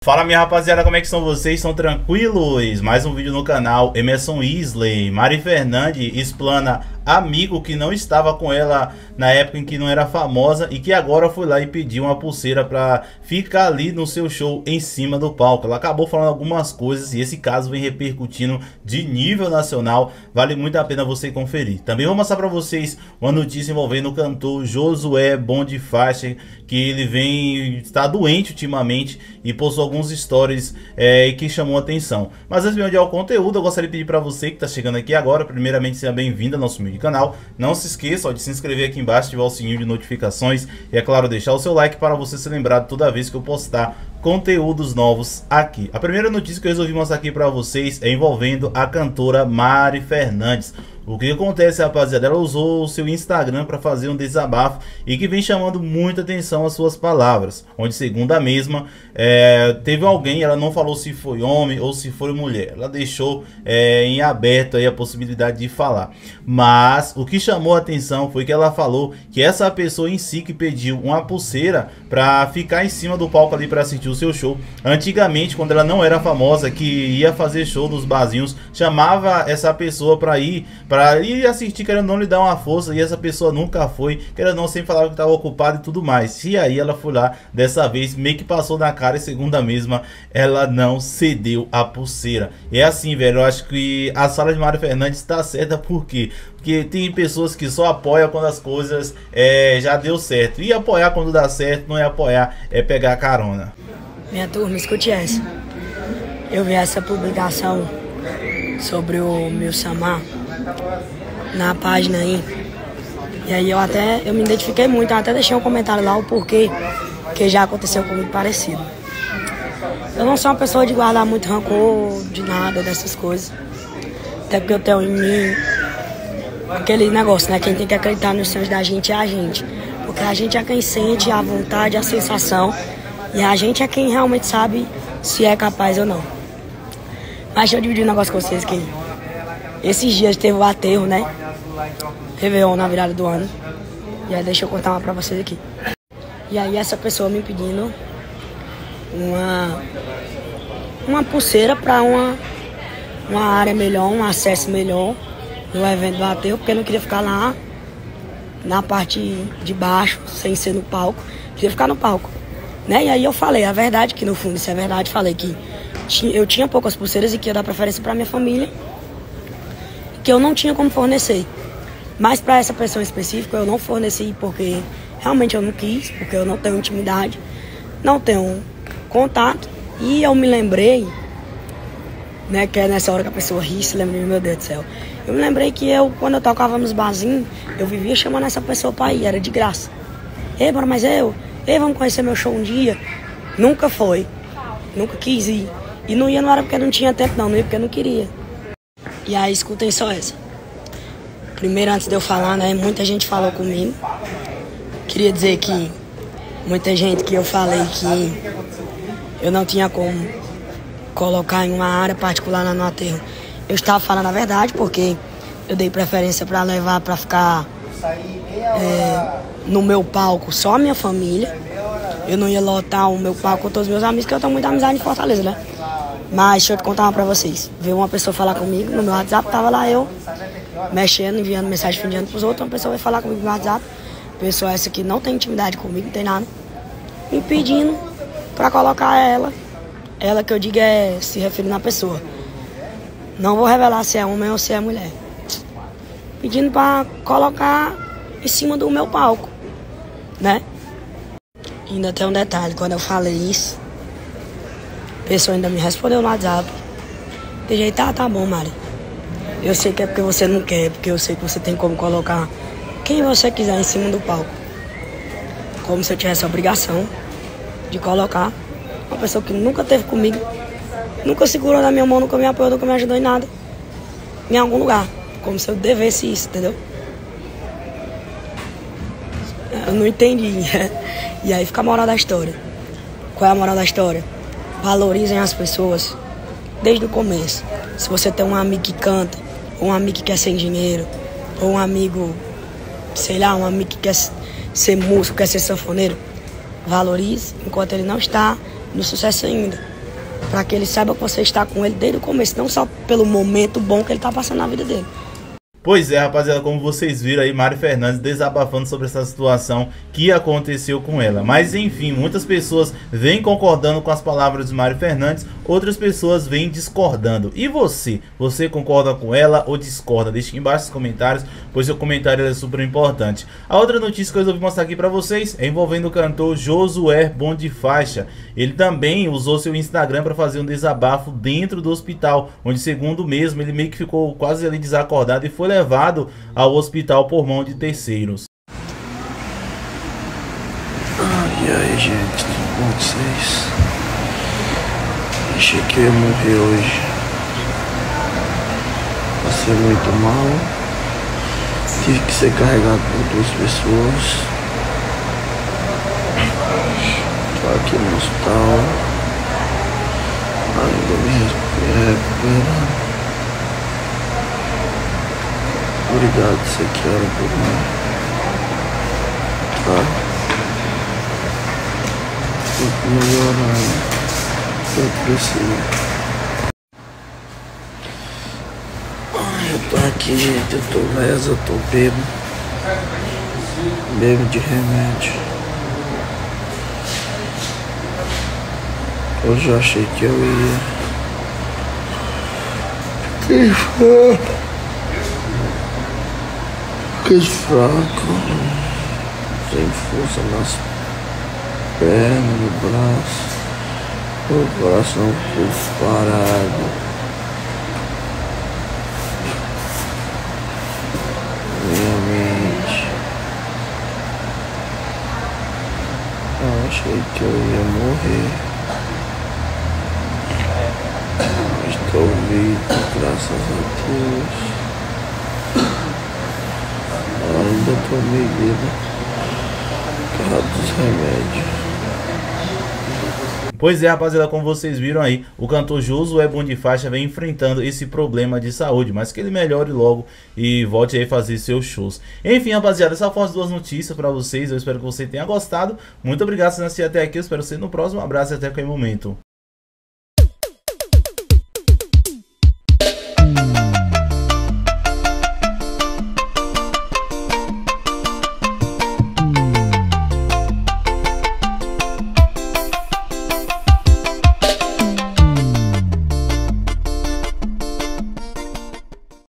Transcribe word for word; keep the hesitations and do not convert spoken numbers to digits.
Fala minha rapaziada, como é que estão vocês? Estão tranquilos? Mais um vídeo no canal. Emerson Isley, Mari Fernandes explana amigo que não estava com ela na época em que não era famosa e que agora foi lá e pediu uma pulseira para ficar ali no seu show em cima do palco. Ela acabou falando algumas coisas e esse caso vem repercutindo de nível nacional. Vale muito a pena você conferir. Também vou mostrar para vocês uma notícia envolvendo o cantor Josué Bonifácio, que ele vem está doente ultimamente e postou alguns stories é, que chamou a atenção. Mas antes de ir ao conteúdo, eu gostaria de pedir para você que está chegando aqui agora, primeiramente seja bem-vindo ao nosso vídeo canal. Não se esqueça ó, de se inscrever aqui embaixo, ativar o sininho de notificações e, é claro, deixar o seu like para você ser lembrado toda vez que eu postar conteúdos novos aqui. A primeira notícia que eu resolvi mostrar aqui para vocês é envolvendo a cantora Mari Fernandes. O que acontece, rapaziada, ela usou o seu Instagram para fazer um desabafo e que vem chamando muita atenção as suas palavras, onde, segundo a mesma, é, teve alguém, ela não falou se foi homem ou se foi mulher, ela deixou é, em aberto aí a possibilidade de falar, mas o que chamou a atenção foi que ela falou que essa pessoa em si que pediu uma pulseira para ficar em cima do palco ali para assistir o seu show. Antigamente, quando ela não era famosa, que ia fazer show nos barzinhos, chamava essa pessoa para ir para ir assistir, querendo não lhe dar uma força, e essa pessoa nunca foi, querendo não, sempre falava que estava ocupada e tudo mais. E aí ela foi lá, dessa vez meio que passou na cara, e segundo a mesma, ela não cedeu a pulseira. E é assim, velho, eu acho que a sala de Mari Fernandes está certa. Por quê? Porque tem pessoas que só apoiam quando as coisas é, já deu certo, e apoiar quando dá certo não é apoiar, é pegar carona. Minha turma, escute essa. Eu vi essa publicação sobre o meu Samar na página aí, e aí eu até eu me identifiquei muito, eu até deixei um comentário lá o porquê que já aconteceu comigo parecido. Eu não sou uma pessoa de guardar muito rancor de nada dessas coisas, até porque eu tenho em mim aquele negócio, né? Quem tem que acreditar nos sonhos da gente é a gente, porque a gente é quem sente a vontade, a sensação, e a gente é quem realmente sabe se é capaz ou não. Mas deixa eu dividir um negócio com vocês que esses dias teve o aterro, né? Réveillon na virada do ano. E aí deixa eu contar uma pra vocês aqui. E aí essa pessoa me pedindo uma uma pulseira pra uma, uma área melhor, um acesso melhor no evento do aterro, porque eu não queria ficar lá na parte de baixo, sem ser no palco. Queria ficar no palco, né? E aí eu falei, a verdade, que no fundo isso é verdade, falei que eu tinha poucas pulseiras e que ia dar preferência pra minha família, que eu não tinha como fornecer. Mas para essa pessoa específica eu não forneci porque realmente eu não quis, porque eu não tenho intimidade, não tenho contato. E eu me lembrei, né, que é nessa hora que a pessoa ri, se lembra de meu Deus do céu. Eu me lembrei que eu, quando eu tocava nos barzinhos, eu vivia chamando essa pessoa para ir, era de graça. Ei, bora, mas eu, ei, vamos conhecer meu show um dia. Nunca foi, nunca quis ir. E não ia, não era porque não tinha tempo, não, não ia porque não queria. E aí, escutem só essa. Primeiro, antes de eu falar, né, muita gente falou comigo. Queria dizer que muita gente que eu falei que eu não tinha como colocar em uma área particular lá no aterro. Eu estava falando a verdade, porque eu dei preferência para levar para ficar é, no meu palco só a minha família. Eu não ia lotar o meu palco com todos os meus amigos, porque eu tenho muita amizade em Fortaleza, né? Mas deixa eu te contar uma pra vocês. Veio uma pessoa falar comigo no meu WhatsApp, tava lá eu mexendo, enviando mensagem, fim de ano pros outros. Uma pessoa vai falar comigo no WhatsApp, pessoa essa que não tem intimidade comigo, não tem nada, me pedindo pra colocar ela, ela que eu digo é se referindo à pessoa. Não vou revelar se é homem ou se é mulher. Pedindo pra colocar em cima do meu palco, né? E ainda tem um detalhe, quando eu falei isso, a pessoa ainda me respondeu no WhatsApp. De jeito, ah, tá bom, Mari. Eu sei que é porque você não quer, porque eu sei que você tem como colocar quem você quiser em cima do palco. Como se eu tivesse a obrigação de colocar uma pessoa que nunca esteve comigo, nunca segurou na minha mão, nunca me apoiou, nunca me ajudou em nada, em algum lugar. Como se eu devesse isso, entendeu? Eu não entendi. E aí fica a moral da história. Qual é a moral da história? Valorizem as pessoas desde o começo. Se você tem um amigo que canta, ou um amigo que quer sem dinheiro, ou um amigo, sei lá, um amigo que quer ser músico, quer ser sanfoneiro, valorize enquanto ele não está no sucesso ainda. para que ele saiba que você está com ele desde o começo, não só pelo momento bom que ele está passando na vida dele. Pois é, rapaziada, como vocês viram aí, Mari Fernandes desabafando sobre essa situação que aconteceu com ela. Mas enfim, muitas pessoas vêm concordando com as palavras de Mari Fernandes, outras pessoas vêm discordando. E você? Você concorda com ela ou discorda? Deixe aqui embaixo nos comentários, pois seu comentário é super importante. A outra notícia que eu resolvi mostrar aqui pra vocês é envolvendo o cantor Josué Bondifaixa. Ele também usou seu Instagram para fazer um desabafo dentro do hospital, onde, segundo o mesmo, ele meio que ficou quase ali desacordado e foi levado ao hospital por mão de terceiros. Ah, e aí, gente, tudo bom com vocês? Achei que eu ia morrer hoje. Passei muito mal. Tive que ser carregado por duas pessoas. Tô aqui no hospital. Ainda me recuperando. Obrigado, você que era por mim. Tá? Tô melhorando. Eu preciso. Ai, eu tô aqui, gente. Eu tô lesa, eu tô bêbado. Bêbado de remédio. Hoje eu achei que eu ia. Que fraco. Que fraco. Sem força nas pernas, no braço. O coração ficou parado. Minha mente. Eu achei que eu ia morrer. Estou vivo, graças a Deus. Ainda tô meio bêbado por causa dos remédios. Pois é, rapaziada, como vocês viram aí, o cantor Josué Bondifaixa vem enfrentando esse problema de saúde, mas que ele melhore logo e volte aí a fazer seus shows. Enfim, rapaziada, essas foram as duas notícias pra vocês. Eu espero que você tenha gostado. Muito obrigado por assistir até aqui. Eu espero você no próximo. Um abraço e até qualquer momento.